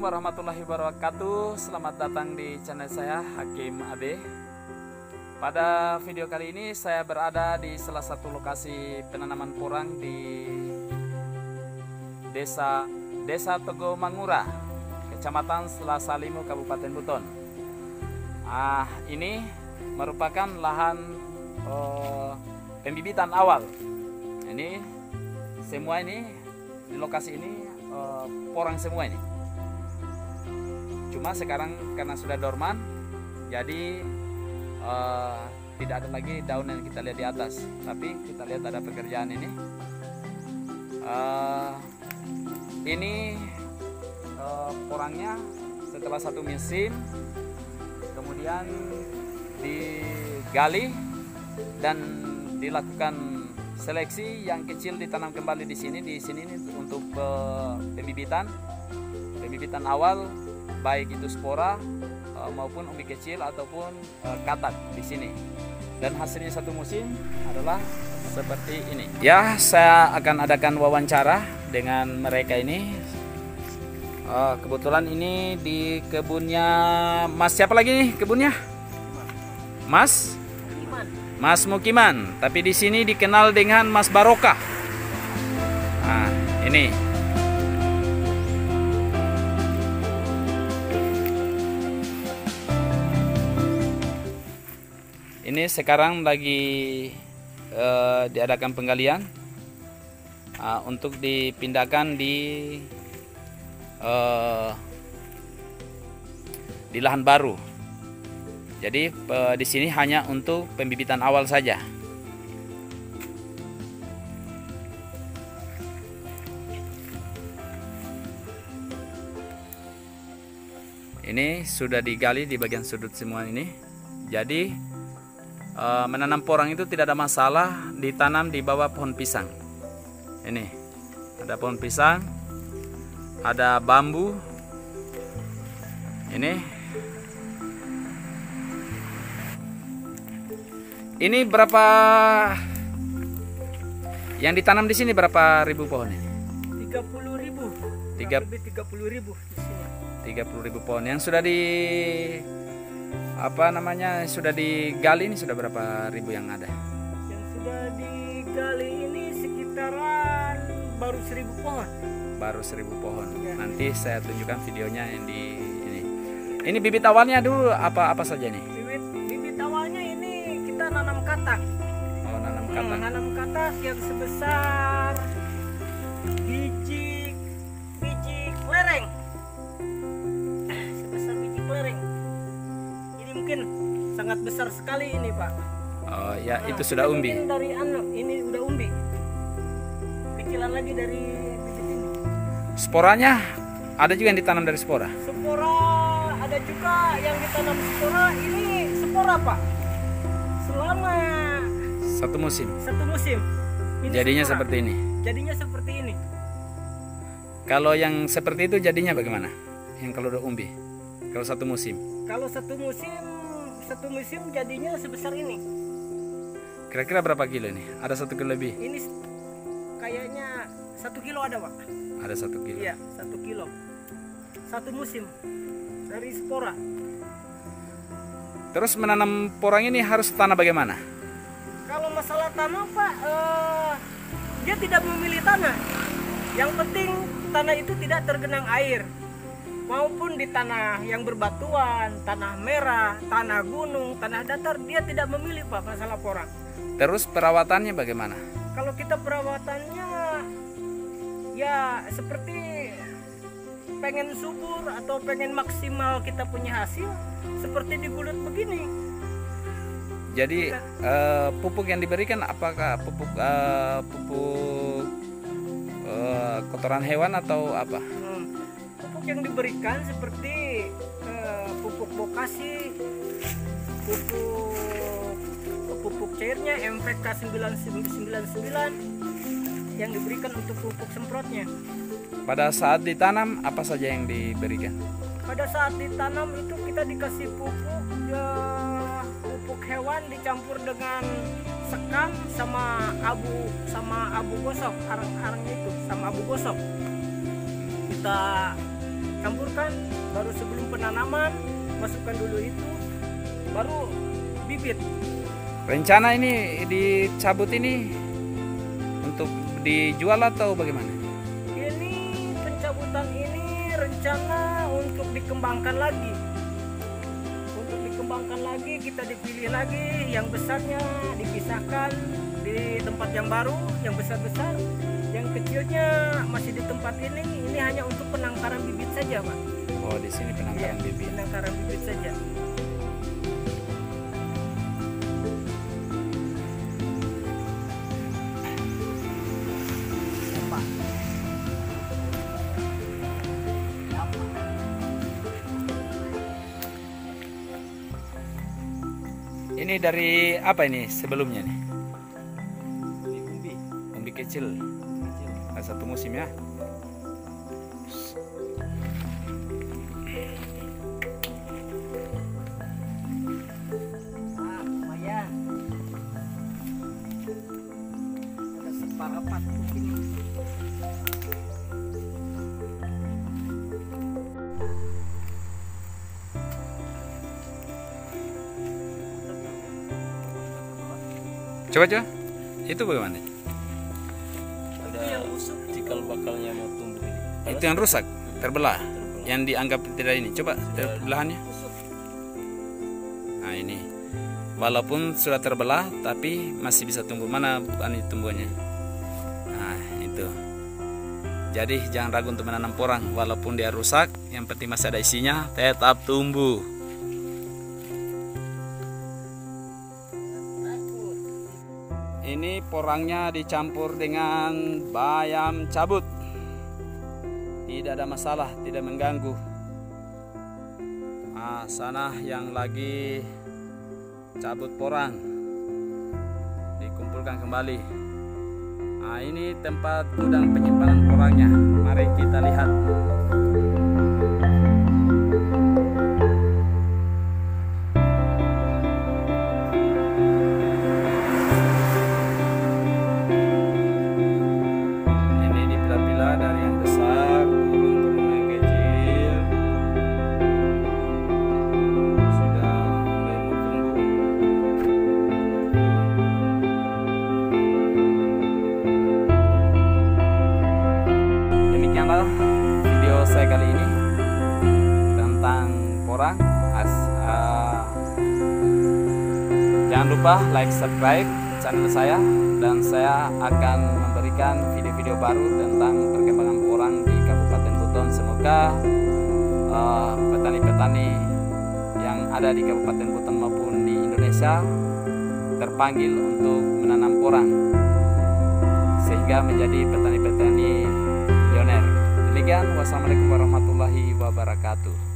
warahmatullahi wabarakatuh. Selamat datang di channel saya, Hakim AB. Pada video kali ini saya berada di salah satu lokasi penanaman porang di Desa Togo Mangura, Kecamatan Selasa Limu, Kabupaten Buton. Ini merupakan lahan pembibitan awal. Ini semua ini di lokasi ini porang semua ini. Cuma sekarang karena sudah dorman, jadi tidak ada lagi daun yang kita lihat di atas. Tapi kita lihat ada pekerjaan ini. Ini porangnya setelah satu musim, kemudian digali dan dilakukan seleksi. Yang kecil ditanam kembali di sini. Di sini ini untuk pembibitan awal, baik itu spora maupun umbi kecil ataupun katak di sini. Dan hasilnya satu musim adalah seperti ini. Ya, saya akan adakan wawancara dengan mereka ini. Kebetulan ini di kebunnya Mas siapa lagi nih kebunnya? Mas Mukiman, tapi di sini dikenal dengan Mas Barokah. Nah, ini. Ini sekarang lagi diadakan penggalian untuk dipindahkan di lahan baru. Jadi di sini hanya untuk pembibitan awal saja. Ini sudah digali di bagian sudut semua ini. Jadi menanam porang itu tidak ada masalah, ditanam di bawah pohon pisang. Ini ada pohon pisang, ada bambu. Ini berapa yang ditanam di sini, berapa ribu pohon ini? 30.000. 30.000 di sini. 30.000 pohon yang sudah sudah digali ini sudah berapa ribu yang ada? Yang sudah digali ini sekitaran baru 1.000 pohon. Baru 1.000 pohon. Ya. Nanti saya tunjukkan videonya yang di ini. Ini bibit awalnya dulu apa saja nih? Bibit awalnya ini kita nanam katak. Oh, nanam katak. Nanam katak yang sebesar biji kelereng. Sebesar biji kelereng. Ini mungkin sangat besar sekali ini, Pak. Oh ya, itu sudah umbi. Dari ini udah umbi. Kecilan lagi dari bibit ini. Sporanya ada juga yang ditanam dari spora. Spora ada juga yang ditanam spora. Ini spora, Pak. Selama Satu musim. Ini Jadinya spora. seperti ini. Jadinya seperti ini. Kalau yang seperti itu jadinya bagaimana? Yang kalau udah umbi. Kalau satu musim. Kalau satu musim jadinya sebesar ini. Kira-kira berapa kilo nih? Ada 1 kilo lebih? Ini kayaknya 1 kilo ada, Pak. Ada 1 kilo. Iya, 1 kilo. Satu musim dari spora. Terus menanam porang ini harus tanah bagaimana? Kalau masalah tanah, Pak, dia tidak memilih tanah. Yang penting tanah itu tidak tergenang air. Maupun di tanah yang berbatuan, tanah merah, tanah gunung, tanah datar, dia tidak memilih, Pak, masalah porang. Terus perawatannya bagaimana? Kalau kita perawatannya ya seperti pengen subur atau pengen maksimal kita punya hasil, seperti di gulut begini. Jadi pupuk yang diberikan apakah pupuk kotoran hewan atau apa? Pupuk yang diberikan seperti pupuk bokasi, pupuk cairnya MVK 999 yang diberikan untuk pupuk semprotnya. Pada saat ditanam apa saja yang diberikan? Pada saat ditanam itu kita dikasih pupuk hewan dicampur dengan sekam sama abu gosok, arang-arangnya itu sama abu gosok. Kita campurkan, baru sebelum penanaman masukkan dulu itu, baru bibit. Rencana ini dicabut ini untuk dijual atau bagaimana? Ini pencabutan ini rencana untuk dikembangkan lagi. Untuk dikembangkan lagi, kita dipilih lagi, yang besarnya dipisahkan di tempat yang baru, yang besar-besar, yang kecilnya masih di tempat ini. Ini hanya untuk penangkaran bibit saja, Pak. Oh, di sini penangkaran bibit. Penangkaran bibit saja. Ini dari apa ini sebelumnya nih? Umbi kecil. Satu musim ya. Lumayan. Ada separapat ini. Coba. Itu bagaimana? Ada cikal bakalnya mau tumbuh ini. Itu yang rusak, terbelah. Yang dianggap tidak ini. Coba belahannya. Nah, ini. Walaupun sudah terbelah tapi masih bisa tumbuh. Mana ini tumbuhnya? Nah, itu. Jadi jangan ragu untuk menanam porang walaupun dia rusak, yang penting masih ada isinya, tetap tumbuh. Ini porangnya dicampur dengan bayam cabut. Tidak ada masalah, tidak mengganggu. Nah, sana yang lagi cabut porang dikumpulkan kembali. Nah, ini tempat gudang penyimpanan porangnya. Mari kita lihat. Dari yang besar turun yang kecil, sudah mulai mau tumbuh. Demikianlah video saya kali ini tentang porang. Jangan lupa like, subscribe channel saya, dan saya akan memberikan video-video baru tentang perkembangan porang di Kabupaten Buton. Semoga petani-petani yang ada di Kabupaten Buton maupun di Indonesia terpanggil untuk menanam porang sehingga menjadi petani-petani pioner. Demikian, wassalamualaikum warahmatullahi wabarakatuh.